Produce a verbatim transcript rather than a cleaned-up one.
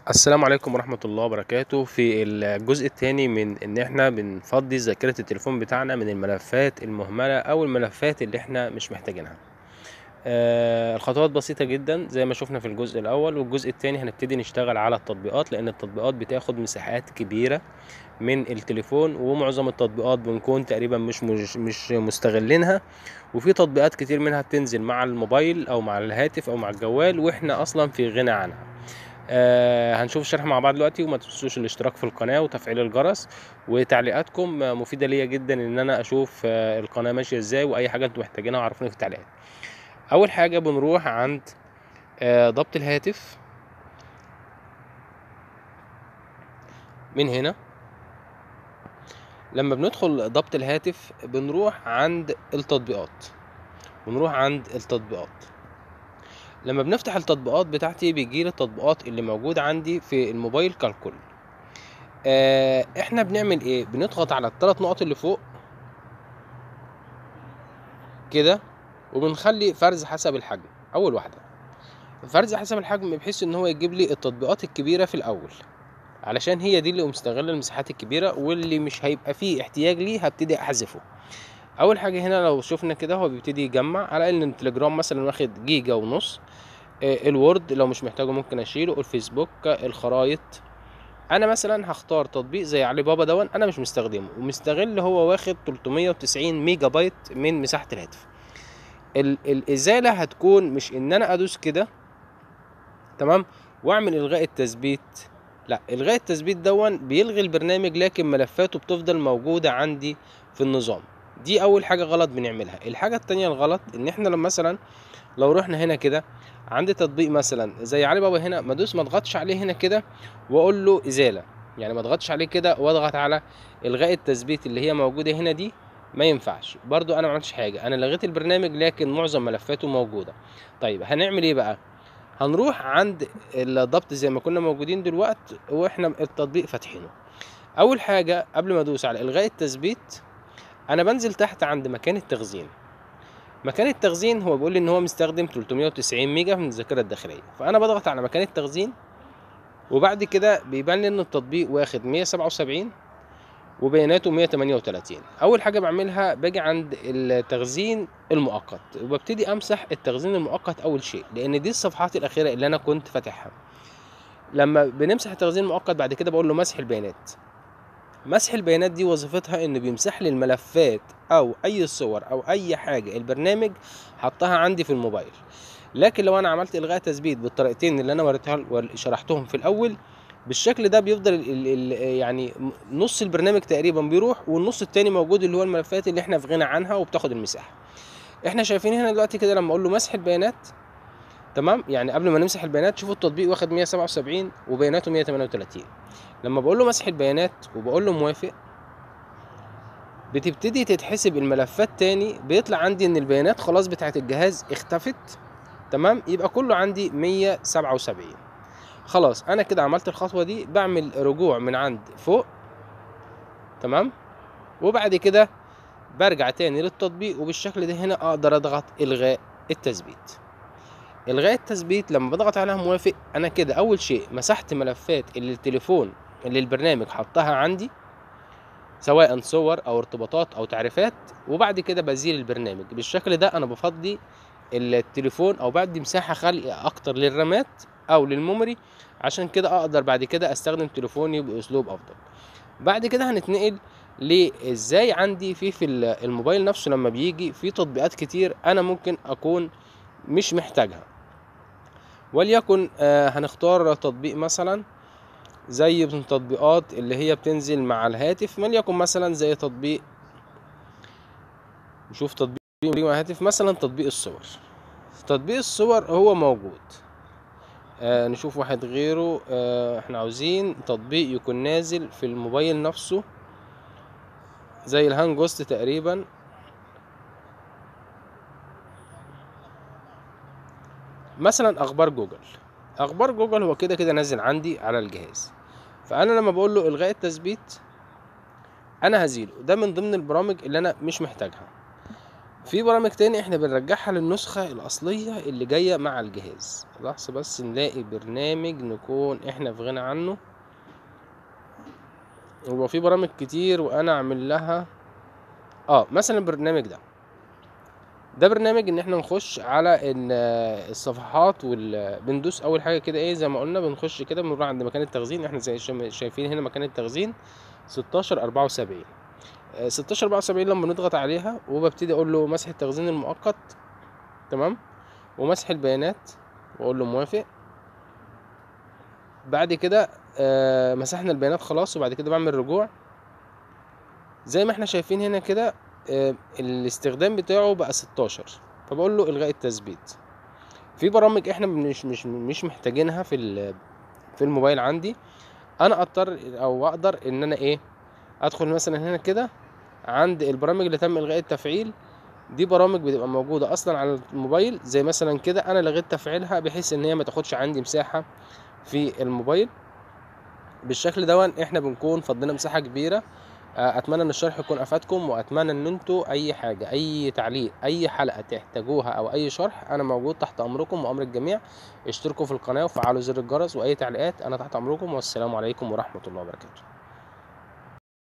السلام عليكم ورحمة الله وبركاته. في الجزء الثاني من ان احنا بنفضي ذاكرة التليفون بتاعنا من الملفات المهملة او الملفات اللي احنا مش محتاجينها. آه الخطوات بسيطة جدا زي ما شفنا في الجزء الاول، والجزء الثاني هنبتدي نشتغل على التطبيقات، لان التطبيقات بتاخد مساحات كبيرة من التليفون، ومعظم التطبيقات بنكون تقريبا مش مش, مش مستغلينها، وفي تطبيقات كتير منها بتنزل مع الموبايل او مع الهاتف او مع الجوال واحنا اصلا في غنى عنها. آه هنشوف الشرح مع بعض دلوقتي، وما تنسوش الاشتراك في القناة وتفعيل الجرس، وتعليقاتكم آه، مفيدة ليا جدا ان انا اشوف آه القناة ماشية ازاي، واي حاجة انتوا محتاجينها عرفوني في التعليقات. اول حاجة بنروح عند آه ضبط الهاتف. من هنا لما بندخل ضبط الهاتف بنروح عند التطبيقات، بنروح عند التطبيقات. لما بنفتح التطبيقات بتاعتي بيجيلي التطبيقات اللي موجودة عندي في الموبايل كالكل. آه احنا بنعمل ايه؟ بنضغط على الثلاث نقط اللي فوق كده، وبنخلي فرز حسب الحجم. اول واحده فرز حسب الحجم، بحيث ان هو يجيب لي التطبيقات الكبيره في الاول، علشان هي دي اللي مستغله المساحات الكبيره، واللي مش هيبقى فيه احتياج ليه هبتدي احذفه. اول حاجه هنا لو شفنا كده هو بيبتدي يجمع، على ان التليجرام مثلا واخد جيجا ونص. آه، الوورد لو مش محتاجه ممكن اشيله. الفيسبوك، الخرايط. انا مثلا هختار تطبيق زي علي بابا دون، انا مش مستخدمه ومستغل، هو واخد تلتمية وتسعين ميجا بايت من مساحه الهاتف. ال- الازاله هتكون مش ان انا ادوس كده تمام واعمل الغاء التثبيت، لا، الغاء التثبيت دون بيلغي البرنامج لكن ملفاته بتفضل موجوده عندي في النظام. دي اول حاجه غلط بنعملها. الحاجه التانية الغلط ان احنا لما مثلا لو رحنا هنا كده عند تطبيق مثلا زي علي بابا، هنا ما ادوس ما اضغطش عليه هنا كده واقول له ازاله، يعني ما اضغطش عليه كده واضغط على الغاء التثبيت اللي هي موجوده هنا دي، ما ينفعش. برضو انا ما عملتش حاجه، انا لغيت البرنامج لكن معظم ملفاته موجوده. طيب هنعمل ايه بقى؟ هنروح عند الضبط زي ما كنا موجودين دلوقتي واحنا التطبيق فاتحينه. اول حاجه قبل ما ادوس على الغاء التثبيت انا بنزل تحت عند مكان التخزين. مكان التخزين هو بيقول لي ان هو مستخدم تلتمية وتسعين ميجا من الذاكره الداخليه، فانا بضغط على مكان التخزين، وبعد كده بيبان لي ان التطبيق واخد مية وسبعة وسبعين وبياناته مية وتمنية وتلاتين. اول حاجه بعملها باجي عند التخزين المؤقت وببتدي امسح التخزين المؤقت اول شيء، لان دي الصفحات الاخيره اللي انا كنت فاتحها. لما بنمسح التخزين المؤقت بعد كده بقول له مسح البيانات. مسح البيانات دي وظيفتها انه بيمسح لي الملفات او اي صور او اي حاجه البرنامج حطها عندي في الموبايل. لكن لو انا عملت الغاء تثبيت بالطريقتين اللي انا وريتها شرحتهم في الاول، بالشكل ده بيفضل ال ال يعني نص البرنامج تقريبا بيروح، والنص التاني موجود اللي هو الملفات اللي احنا في غنى عنها وبتاخد المساحه. احنا شايفين هنا دلوقتي كده لما اقول له مسح البيانات تمام، يعني قبل ما نمسح البيانات شوفوا التطبيق واخد مية وسبعة وسبعين وبياناته مية وتمنية وتلاتين. لما بقول له مسح البيانات وبقول له موافق، بتبتدي تتحسب الملفات تاني، بيطلع عندي ان البيانات خلاص بتاعت الجهاز اختفت تمام، يبقى كله عندي مية وسبعة وسبعين. خلاص انا كده عملت الخطوه دي، بعمل رجوع من عند فوق تمام، وبعد كده برجع تاني للتطبيق، وبالشكل ده هنا اقدر اضغط الغاء التثبيت. الغاء التثبيت لما بضغط عليها موافق، انا كده اول شيء مسحت ملفات اللي التليفون اللي البرنامج حطها عندي، سواء صور او ارتباطات او تعريفات، وبعد كده بزيل البرنامج. بالشكل ده انا بفضي التليفون او بدي مساحه خلق اكتر للرامات او للميموري، عشان كده اقدر بعد كده استخدم تليفوني باسلوب افضل. بعد كده هنتنقل لازاي عندي في في الموبايل نفسه لما بيجي في تطبيقات كتير انا ممكن اكون مش محتاجها. وليكن آه هنختار تطبيق مثلا زي من التطبيقات اللي هي بتنزل مع الهاتف، وليكن مثلا زي تطبيق، نشوف تطبيق مع الهاتف مثلا تطبيق الصور. تطبيق الصور هو موجود. آه نشوف واحد غيره. آه احنا عاوزين تطبيق يكون نازل في الموبايل نفسه زي الهانجوست تقريبا. مثلا اخبار جوجل. اخبار جوجل هو كده كده نازل عندي على الجهاز، فانا لما بقول له الغاء التثبيت انا هزيله، ده من ضمن البرامج اللي انا مش محتاجها. في برامج تاني احنا بنرجعها للنسخة الأصلية اللي جاية مع الجهاز. لحظة بس نلاقي برنامج نكون احنا في غنى عنه. هو في برامج كتير وانا اعمل لها اه مثلا البرنامج ده ده برنامج ان احنا نخش على ان الصفحات وال بندوس اول حاجه كده ايه زي ما قلنا، بنخش كده بنروح عند مكان التخزين. احنا زي شا- شايفين هنا مكان التخزين ستاشر اربعة وسبعين. آه، ستاشر اربعة وسبعين لما نضغط عليها وببتدي اقول له مسح التخزين المؤقت، تمام، ومسح البيانات، واقول له موافق. بعد كده آه، مسحنا البيانات خلاص، وبعد كده بعمل رجوع زي ما احنا شايفين هنا كده. آه، الاستخدام بتاعه بقى ستاشر، فبقول له الغاء التثبيت. في برامج احنا مش مش مش محتاجينها في ال- في الموبايل عندي، انا اضطر او اقدر ان انا ايه ادخل مثلا هنا كده عند البرامج اللي تم الغاء التفعيل. دي برامج بتبقى موجوده اصلا على الموبايل، زي مثلا كده انا لغيت تفعيلها بحيث ان هي ما تاخدش عندي مساحه في الموبايل. بالشكل دون احنا بنكون فضينا مساحه كبيره. آه، اتمنى ان الشرح يكون افادكم، واتمنى ان انتوا اي حاجه، اي تعليق، اي حلقه تحتاجوها او اي شرح، انا موجود تحت امركم وامر الجميع. اشتركوا في القناه وفعلوا زر الجرس، واي تعليقات انا تحت امركم. والسلام عليكم ورحمه الله وبركاته.